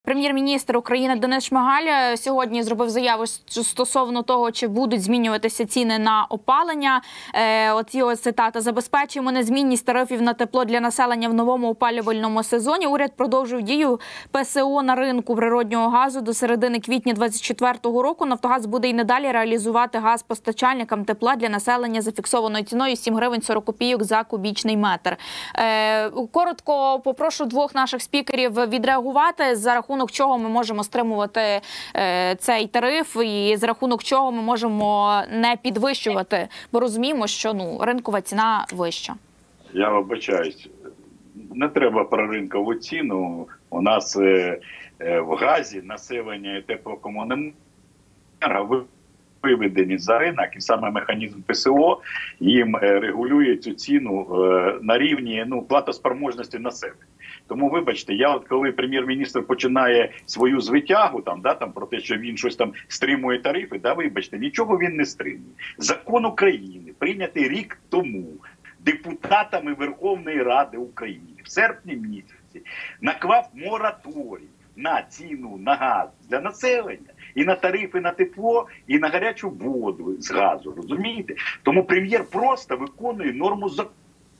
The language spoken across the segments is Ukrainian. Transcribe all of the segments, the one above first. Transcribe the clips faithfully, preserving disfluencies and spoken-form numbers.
Прем'єр-міністр України Денис Шмигаль сьогодні зробив заяву стосовно того, чи будуть змінюватися ціни на опалення. Е, от його цитата: «Забезпечуємо незмінність тарифів на тепло для населення в новому опалювальному сезоні. Уряд продовжив дію ПСО на ринку природнього газу до середини квітня двадцять четвертого року. Нафтогаз буде й надалі реалізувати газ постачальникам тепла для населення за фіксованою ціною сім гривень сорок копійок за кубічний метр». Е, коротко попрошу двох наших спікерів відреагувати, за рахунок чого ми можемо стримувати е, цей тариф і за рахунок чого ми можемо не підвищувати, бо розуміємо, що ну ринкова ціна вища. Я вибачаюсь, не треба про ринкову ціну. У нас е, е, в газі населення і теплокомуненерго виведені за ринок, і саме механізм ПСО їм е, регулює цю ціну е, на рівні ну, платоспроможності населення. Тому, вибачте, я от коли прем'єр-міністр починає свою звитягу там, да, там, про те, що він щось там стримує тарифи, да, вибачте, нічого він не стримує. Закон України, прийнятий рік тому депутатами Верховної Ради України в серпні місяці, наклав мораторій на ціну на газ для населення, і на тарифи на тепло, і на гарячу воду з газу, розумієте? Тому прем'єр просто виконує норму закону.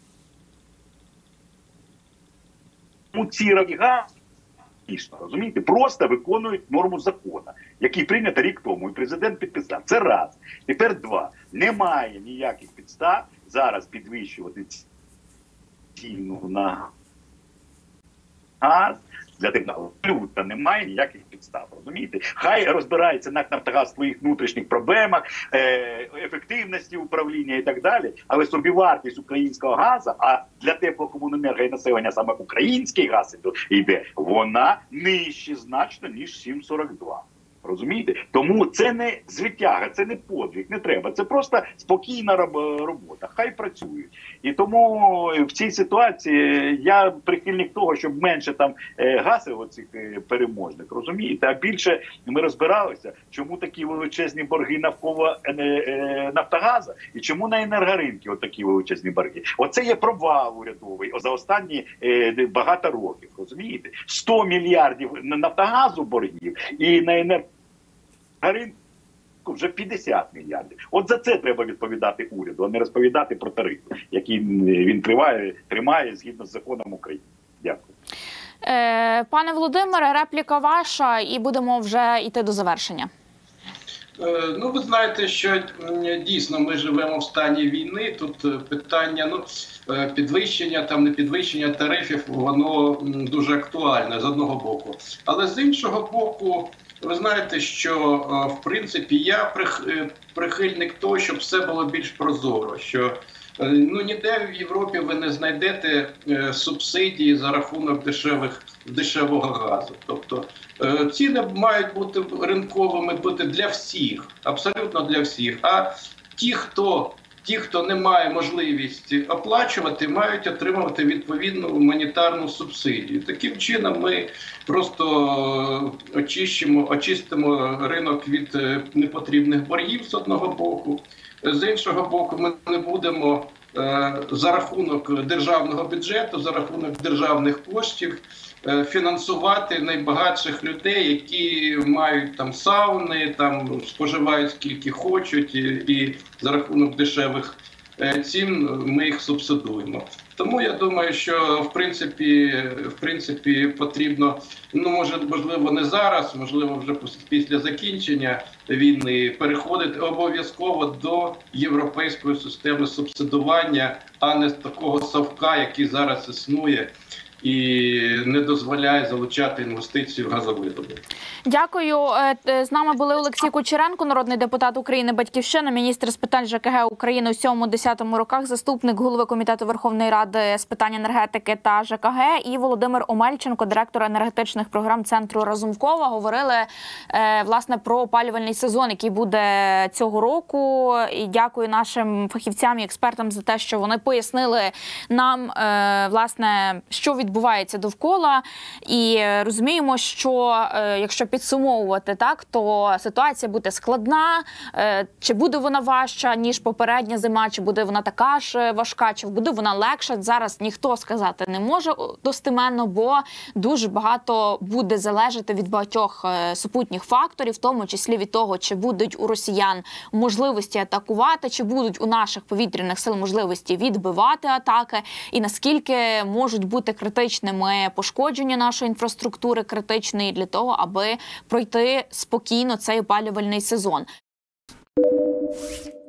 Ці газ, розумієте, просто виконують норму закону, який прийнято рік тому, і президент підписав. Це раз. Тепер два. Немає ніяких підстав зараз підвищувати ціну на газ для тепла. Абсолютно немає ніяких підстав, розумієте? Хай розбирається НАК «Нафтогаз» в своїх внутрішніх проблемах, ефективності управління і так далі, але собівартість українського газу, а для теплокомуненерго і населення саме український газ йде, вона нижче значно, ніж сім сорок два. Розумієте? Тому це не звитяга, це не подвиг, не треба. Це просто спокійна робота. Хай працюють. І тому в цій ситуації я прихильник того, щоб менше там гасив оцих переможних, розумієте? А більше ми розбиралися, чому такі величезні борги навколо Нафтогазу і чому на енергоринки такі величезні борги. Оце є провал урядовий за останні багато років, розумієте? сто мільярдів на Нафтогазу боргів і на енергоринку вже п'ятдесят мільярдів. От за це треба відповідати уряду, а не розповідати про тарифи, які він тримає, тримає згідно з законом України. Дякую. Е, пане Володимире, репліка ваша, і будемо вже йти до завершення. Ну, ви знаєте, що дійсно ми живемо в стані війни. Тут питання, ну, підвищення, там не підвищення тарифів, воно дуже актуальне з одного боку. Але з іншого боку, ви знаєте, що в принципі я прихильник того, щоб все було більш прозоро, що ну ніде в Європі ви не знайдете субсидії за рахунок дешевих дешевого газу. Тобто ціни мають бути ринковими, бути для всіх, абсолютно для всіх. А ті, хто Ті, хто не має можливості оплачувати, мають отримувати відповідну гуманітарну субсидію. Таким чином ми просто очищимо, очистимо ринок від непотрібних боргів з одного боку. З іншого боку, ми не будемо за рахунок державного бюджету, за рахунок державних коштів фінансувати найбагатших людей, які мають там сауни, там споживають скільки хочуть, і, і за рахунок дешевих цін ми їх субсидуємо. Тому я думаю, що в принципі, в принципі потрібно, ну може, можливо, не зараз, можливо, вже після закінчення війни переходити обов'язково до європейської системи субсидування, а не з такого совка, який зараз існує і не дозволяє залучати інвестиції в газовидобуток. Дякую. З нами були Олексій Кучеренко, народний депутат України «Батьківщина», міністр з питань ЖКГ України у сьомому-десятому роках, заступник голови Комітету Верховної Ради з питань енергетики та ЖКГ, і Володимир Омельченко, директор енергетичних програм Центру Разумкова. Говорили, власне, про опалювальний сезон, який буде цього року. І дякую нашим фахівцям і експертам за те, що вони пояснили нам, власне, що відбувається відбувається довкола. І розуміємо, що якщо підсумовувати, так, то ситуація буде складна. Чи буде вона важча, ніж попередня зима, чи буде вона така ж важка, чи буде вона легша, зараз ніхто сказати не може достеменно, бо дуже багато буде залежати від багатьох супутніх факторів, в тому числі від того, чи будуть у росіян можливості атакувати, чи будуть у наших повітряних сил можливості відбивати атаки, і наскільки можуть бути критичними пошкодження нашої інфраструктури, критичної для того, аби пройти спокійно цей опалювальний сезон.